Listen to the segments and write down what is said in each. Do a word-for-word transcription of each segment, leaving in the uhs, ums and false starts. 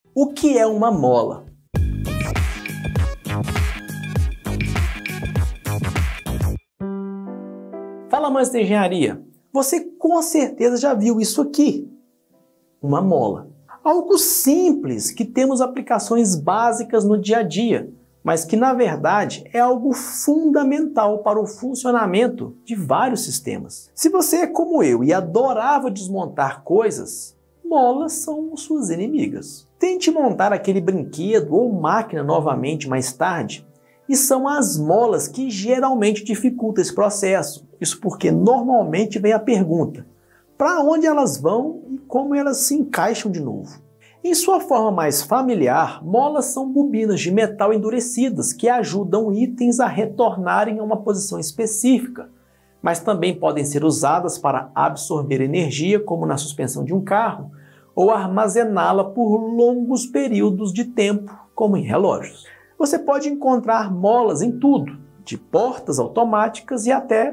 O que é uma mola? Fala, amantes da engenharia! Você com certeza já viu isso aqui, uma mola. Algo simples que temos aplicações básicas no dia a dia, mas que na verdade é algo fundamental para o funcionamento de vários sistemas. Se você é como eu e adorava desmontar coisas, molas são suas inimigas. Tente montar aquele brinquedo ou máquina novamente mais tarde, e são as molas que geralmente dificultam esse processo. Isso porque normalmente vem a pergunta: para onde elas vão e como elas se encaixam de novo? Em sua forma mais familiar, molas são bobinas de metal endurecidas que ajudam itens a retornarem a uma posição específica, mas também podem ser usadas para absorver energia, como na suspensão de um carro, ou armazená-la por longos períodos de tempo, como em relógios. Você pode encontrar molas em tudo, de portas automáticas e até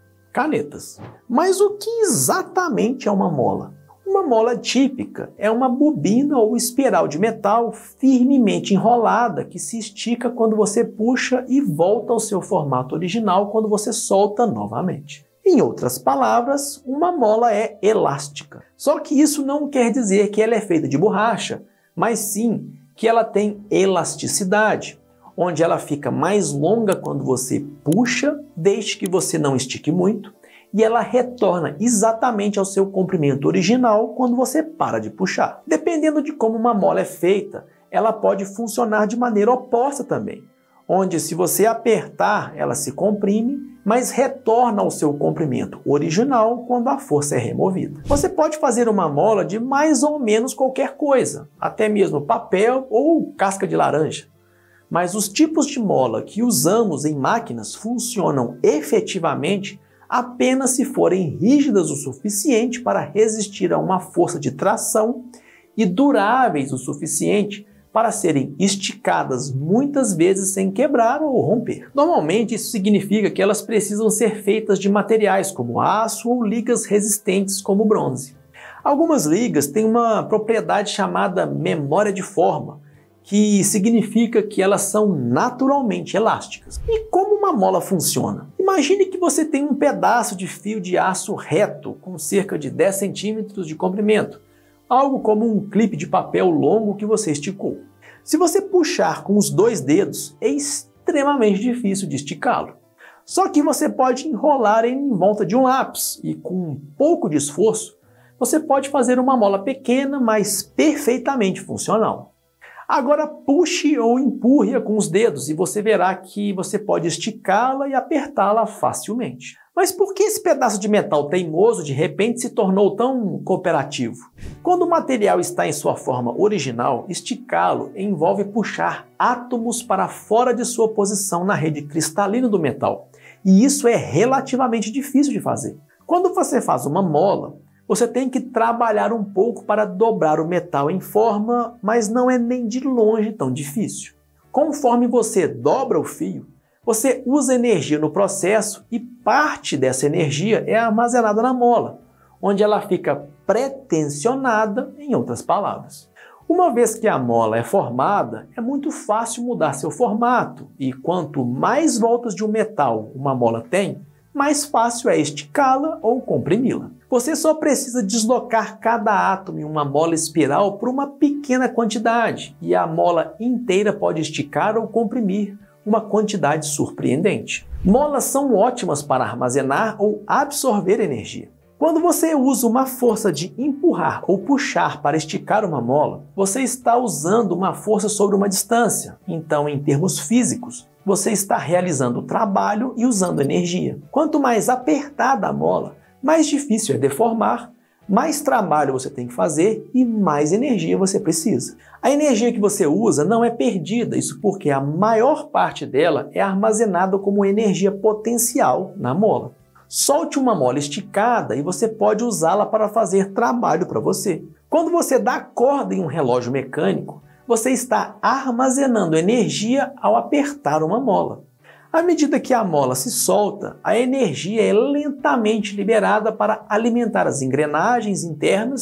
canetas. Mas o que exatamente é uma mola? Uma mola típica é uma bobina ou espiral de metal firmemente enrolada que se estica quando você puxa e volta ao seu formato original quando você solta novamente. Em outras palavras, uma mola é elástica. Só que isso não quer dizer que ela é feita de borracha, mas sim que ela tem elasticidade, onde ela fica mais longa quando você puxa, desde que você não estique muito, e ela retorna exatamente ao seu comprimento original quando você para de puxar. Dependendo de como uma mola é feita, ela pode funcionar de maneira oposta também, onde se você apertar, ela se comprime, mas retorna ao seu comprimento original quando a força é removida. Você pode fazer uma mola de mais ou menos qualquer coisa, até mesmo papel ou casca de laranja. Mas os tipos de mola que usamos em máquinas funcionam efetivamente apenas se forem rígidas o suficiente para resistir a uma força de tração e duráveis o suficiente para serem esticadas muitas vezes sem quebrar ou romper. Normalmente isso significa que elas precisam ser feitas de materiais como aço ou ligas resistentes como bronze. Algumas ligas têm uma propriedade chamada memória de forma, que significa que elas são naturalmente elásticas. E como uma mola funciona? Imagine que você tem um pedaço de fio de aço reto com cerca de dez centímetros de comprimento, algo como um clipe de papel longo que você esticou. Se você puxar com os dois dedos, é extremamente difícil de esticá-lo. Só que você pode enrolar ele em volta de um lápis e com um pouco de esforço, você pode fazer uma mola pequena, mas perfeitamente funcional. Agora puxe ou empurre-a com os dedos e você verá que você pode esticá-la e apertá-la facilmente. Mas por que esse pedaço de metal teimoso de repente se tornou tão cooperativo? Quando o material está em sua forma original, esticá-lo envolve puxar átomos para fora de sua posição na rede cristalina do metal. E isso é relativamente difícil de fazer. Quando você faz uma mola, você tem que trabalhar um pouco para dobrar o metal em forma, mas não é nem de longe tão difícil. Conforme você dobra o fio, você usa energia no processo e parte dessa energia é armazenada na mola, onde ela fica pré-tensionada, em outras palavras. Uma vez que a mola é formada, é muito fácil mudar seu formato, e quanto mais voltas de um metal uma mola tem, mais fácil é esticá-la ou comprimi-la. Você só precisa deslocar cada átomo em uma mola espiral por uma pequena quantidade, e a mola inteira pode esticar ou comprimir uma quantidade surpreendente. Molas são ótimas para armazenar ou absorver energia. Quando você usa uma força de empurrar ou puxar para esticar uma mola, você está usando uma força sobre uma distância. Então, em termos físicos, você está realizando o trabalho e usando energia. Quanto mais apertada a mola, mais difícil é deformar, mais trabalho você tem que fazer e mais energia você precisa. A energia que você usa não é perdida, isso porque a maior parte dela é armazenada como energia potencial na mola. Solte uma mola esticada e você pode usá-la para fazer trabalho para você. Quando você dá corda em um relógio mecânico, você está armazenando energia ao apertar uma mola. À medida que a mola se solta, a energia é lentamente liberada para alimentar as engrenagens internas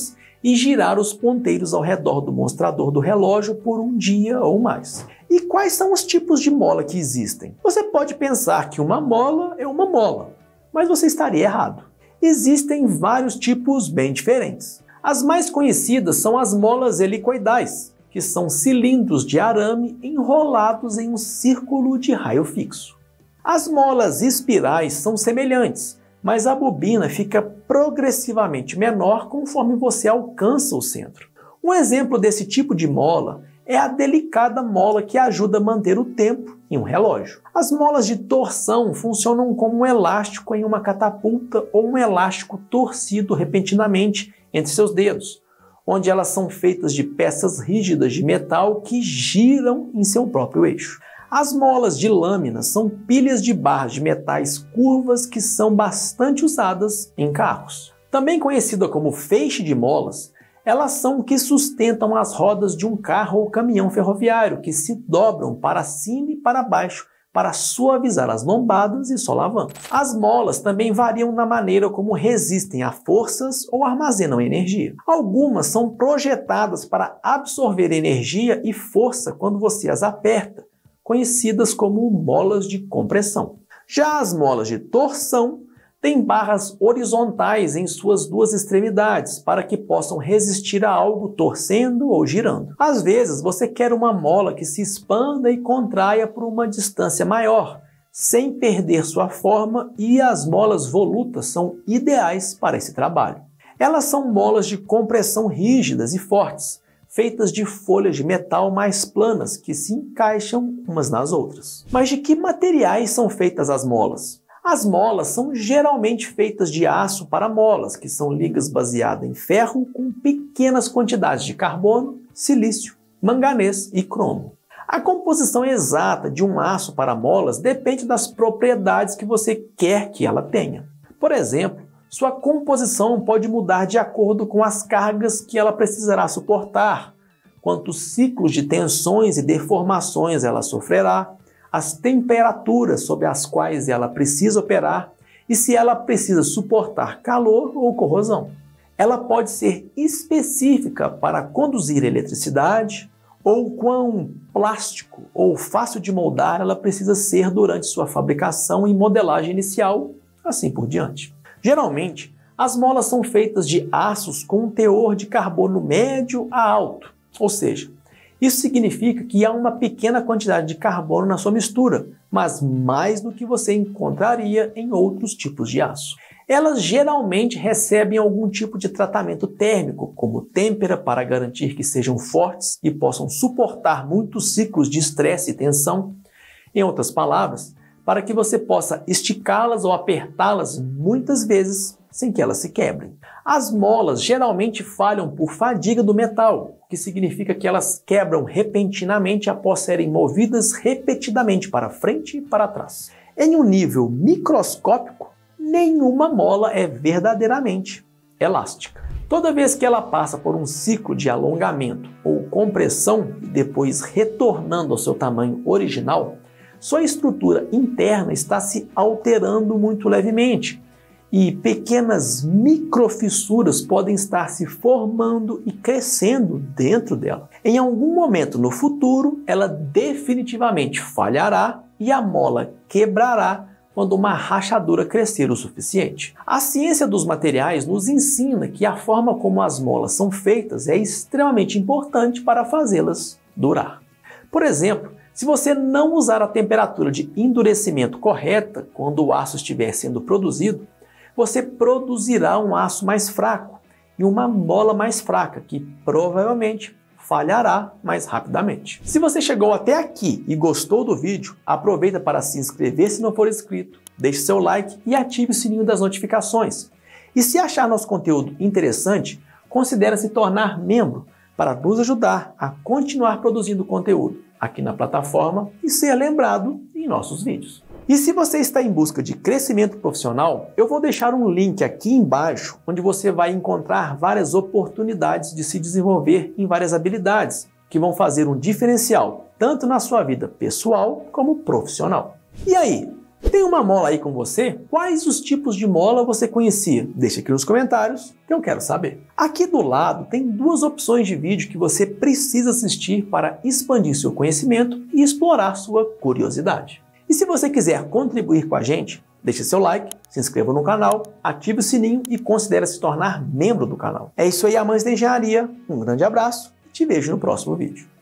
e girar os ponteiros ao redor do mostrador do relógio por um dia ou mais. E quais são os tipos de mola que existem? Você pode pensar que uma mola é uma mola, mas você estaria errado. Existem vários tipos bem diferentes. As mais conhecidas são as molas helicoidais, que são cilindros de arame enrolados em um círculo de raio fixo. As molas espirais são semelhantes, mas a bobina fica progressivamente menor conforme você alcança o centro. Um exemplo desse tipo de mola é a delicada mola que ajuda a manter o tempo em um relógio. As molas de torção funcionam como um elástico em uma catapulta ou um elástico torcido repentinamente entre seus dedos, onde elas são feitas de peças rígidas de metal que giram em seu próprio eixo. As molas de lâmina são pilhas de barras de metais curvas que são bastante usadas em carros. Também conhecida como feixe de molas, elas são o que sustentam as rodas de um carro ou caminhão ferroviário, que se dobram para cima e para baixo para suavizar as lombadas e solavancos. As molas também variam na maneira como resistem a forças ou armazenam energia. Algumas são projetadas para absorver energia e força quando você as aperta, conhecidas como molas de compressão. Já as molas de torção têm barras horizontais em suas duas extremidades para que possam resistir a algo torcendo ou girando. Às vezes você quer uma mola que se expanda e contraia por uma distância maior, sem perder sua forma, e as molas volutas são ideais para esse trabalho. Elas são molas de compressão rígidas e fortes, feitas de folhas de metal mais planas que se encaixam umas nas outras. Mas de que materiais são feitas as molas? As molas são geralmente feitas de aço para molas, que são ligas baseadas em ferro com pequenas quantidades de carbono, silício, manganês e cromo. A composição exata de um aço para molas depende das propriedades que você quer que ela tenha. Por exemplo, sua composição pode mudar de acordo com as cargas que ela precisará suportar, quantos ciclos de tensões e deformações ela sofrerá, as temperaturas sob as quais ela precisa operar e se ela precisa suportar calor ou corrosão. Ela pode ser específica para conduzir eletricidade ou quão plástico ou fácil de moldar ela precisa ser durante sua fabricação e modelagem inicial, assim por diante. Geralmente, as molas são feitas de aços com um teor de carbono médio a alto, ou seja, isso significa que há uma pequena quantidade de carbono na sua mistura, mas mais do que você encontraria em outros tipos de aço. Elas geralmente recebem algum tipo de tratamento térmico, como têmpera, para garantir que sejam fortes e possam suportar muitos ciclos de estresse e tensão. Em outras palavras, para que você possa esticá-las ou apertá-las muitas vezes sem que elas se quebrem. As molas geralmente falham por fadiga do metal, o que significa que elas quebram repentinamente após serem movidas repetidamente para frente e para trás. Em um nível microscópico, nenhuma mola é verdadeiramente elástica. Toda vez que ela passa por um ciclo de alongamento ou compressão e depois retornando ao seu tamanho original, sua estrutura interna está se alterando muito levemente e pequenas microfissuras podem estar se formando e crescendo dentro dela. Em algum momento no futuro, ela definitivamente falhará e a mola quebrará quando uma rachadura crescer o suficiente. A ciência dos materiais nos ensina que a forma como as molas são feitas é extremamente importante para fazê-las durar. Por exemplo, se você não usar a temperatura de endurecimento correta quando o aço estiver sendo produzido, você produzirá um aço mais fraco e uma mola mais fraca, que provavelmente falhará mais rapidamente. Se você chegou até aqui e gostou do vídeo, aproveita para se inscrever se não for inscrito, deixe seu like e ative o sininho das notificações. E se achar nosso conteúdo interessante, considere se tornar membro para nos ajudar a continuar produzindo conteúdo aqui na plataforma e ser lembrado em nossos vídeos. E se você está em busca de crescimento profissional, eu vou deixar um link aqui embaixo onde você vai encontrar várias oportunidades de se desenvolver em várias habilidades que vão fazer um diferencial tanto na sua vida pessoal como profissional. E aí, Tem uma mola aí com você? Quais os tipos de mola você conhecia? Deixa aqui nos comentários que eu quero saber. Aqui do lado tem duas opções de vídeo que você precisa assistir para expandir seu conhecimento e explorar sua curiosidade. E se você quiser contribuir com a gente, deixe seu like, se inscreva no canal, ative o sininho e considere se tornar membro do canal. É isso aí, amantes da engenharia. Um grande abraço e te vejo no próximo vídeo.